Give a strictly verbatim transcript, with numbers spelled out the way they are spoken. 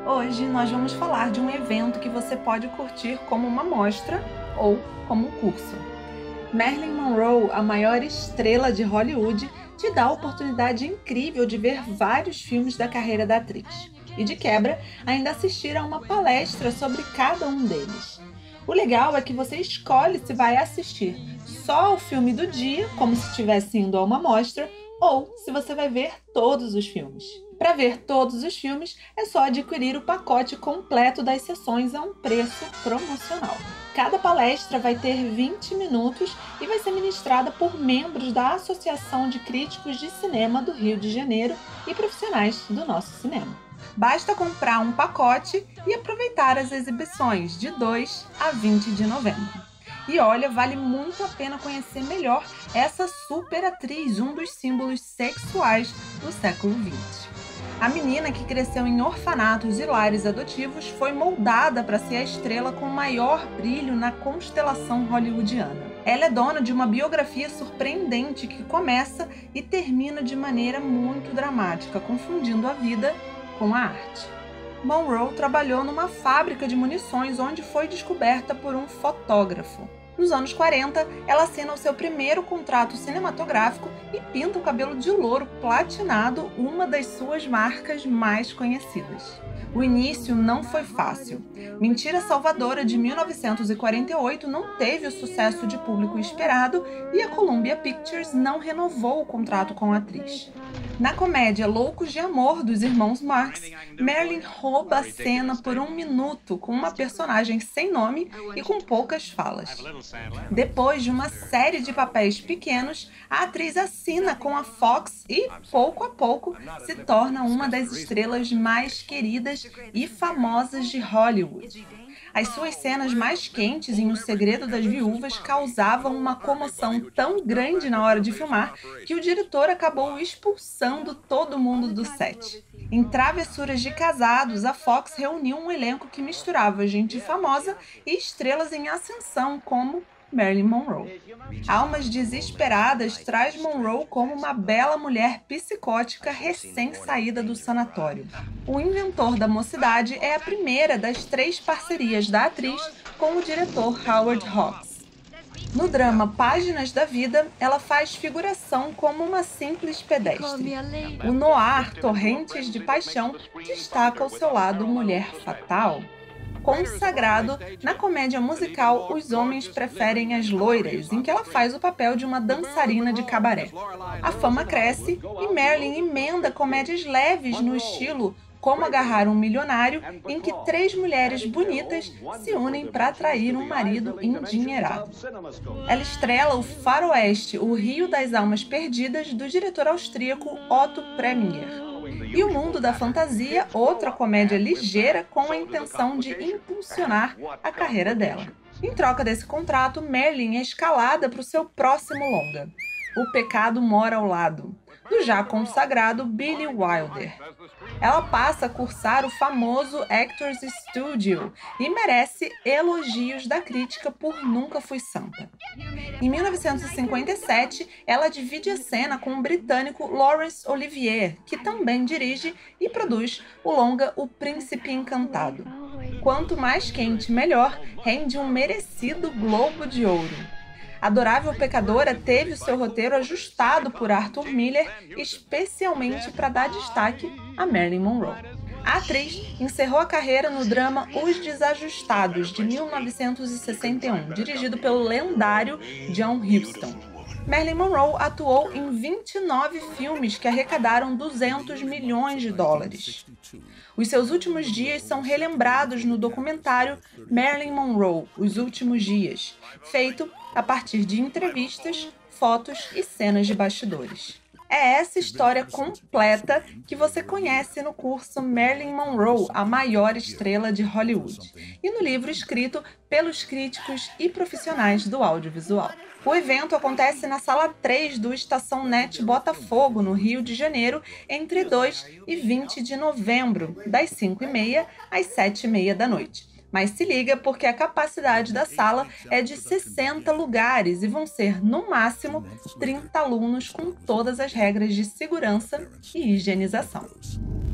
Hoje nós vamos falar de um evento que você pode curtir como uma mostra ou como um curso. Marilyn Monroe, a maior estrela de Hollywood, te dá a oportunidade incrível de ver vários filmes da carreira da atriz. E de quebra, ainda assistir a uma palestra sobre cada um deles. O legal é que você escolhe se vai assistir só o filme do dia, como se estivesse indo a uma mostra, ou se você vai ver todos os filmes. Para ver todos os filmes, é só adquirir o pacote completo das sessões a um preço promocional. Cada palestra vai ter vinte minutos e vai ser ministrada por membros da Associação de Críticos de Cinema do Rio de Janeiro e profissionais do nosso cinema. Basta comprar um pacote e aproveitar as exibições de dois a vinte de novembro. E olha, vale muito a pena conhecer melhor essa super atriz, um dos símbolos sexuais do século vinte. A menina que cresceu em orfanatos e lares adotivos foi moldada para ser a estrela com maior brilho na constelação hollywoodiana. Ela é dona de uma biografia surpreendente que começa e termina de maneira muito dramática, confundindo a vida com a arte. Monroe trabalhou numa fábrica de munições onde foi descoberta por um fotógrafo. Nos anos quarenta, ela assina o seu primeiro contrato cinematográfico e pinta o cabelo de louro platinado, uma das suas marcas mais conhecidas. O início não foi fácil. Mentira Salvadora, de mil novecentos e quarenta e oito, não teve o sucesso de público esperado e a Columbia Pictures não renovou o contrato com a atriz. Na comédia Loucos de Amor, dos irmãos Marx, Marilyn rouba a cena por um minuto com uma personagem sem nome e com poucas falas. Depois de uma série de papéis pequenos, a atriz assina com a Fox e, pouco a pouco, se torna uma das estrelas mais queridas e famosas de Hollywood. As suas cenas mais quentes em O Segredo das Viúvas causavam uma comoção tão grande na hora de filmar que o diretor acabou expulsando todo mundo do set. Em Travessuras de Casados, a Fox reuniu um elenco que misturava gente famosa e estrelas em ascensão como Marilyn Monroe. Almas Desesperadas traz Monroe como uma bela mulher psicótica recém-saída do sanatório. O Inventor da Mocidade é a primeira das três parcerias da atriz com o diretor Howard Hawks. No drama Páginas da Vida, ela faz figuração como uma simples pedestre. O noir Torrentes de Paixão destaca o seu lado mulher fatal. Consagrado na comédia musical Os Homens Preferem as Loiras, em que ela faz o papel de uma dançarina de cabaré. A fama cresce e Marilyn emenda comédias leves no estilo Como Agarrar um Milionário, em que três mulheres bonitas se unem para atrair um marido endinheirado. Ela estrela o faroeste O Rio das Almas Perdidas, do diretor austríaco Otto Preminger. E O Mundo da Fantasia, outra comédia ligeira com a intenção de impulsionar a carreira dela. Em troca desse contrato, Marilyn é escalada para o seu próximo longa, O Pecado Mora ao Lado, do já consagrado Billy Wilder. Ela passa a cursar o famoso Actors Studio e merece elogios da crítica por Nunca Fui Santa. Em mil novecentos e cinquenta e sete, ela divide a cena com o britânico Laurence Olivier, que também dirige e produz o longa O Príncipe Encantado. Quanto mais quente, melhor, rende um merecido Globo de Ouro. Adorável Pecadora teve o seu roteiro ajustado por Arthur Miller, especialmente para dar destaque a Marilyn Monroe. A atriz encerrou a carreira no drama Os Desajustados, de mil novecentos e sessenta e um, dirigido pelo lendário John Huston. Marilyn Monroe atuou em vinte e nove filmes que arrecadaram duzentos milhões de dólares. Os seus últimos dias são relembrados no documentário Marilyn Monroe, Os Últimos Dias, feito a partir de entrevistas, fotos e cenas de bastidores. É essa história completa que você conhece no curso Marilyn Monroe, a maior estrela de Hollywood, e no livro escrito pelos críticos e profissionais do audiovisual. O evento acontece na Sala três do Estação Net Botafogo, no Rio de Janeiro, entre dois e vinte de novembro, das cinco e meia às sete e meia da noite. Mas se liga, porque a capacidade da sala é de sessenta lugares e vão ser, no máximo, trinta alunos com todas as regras de segurança e higienização.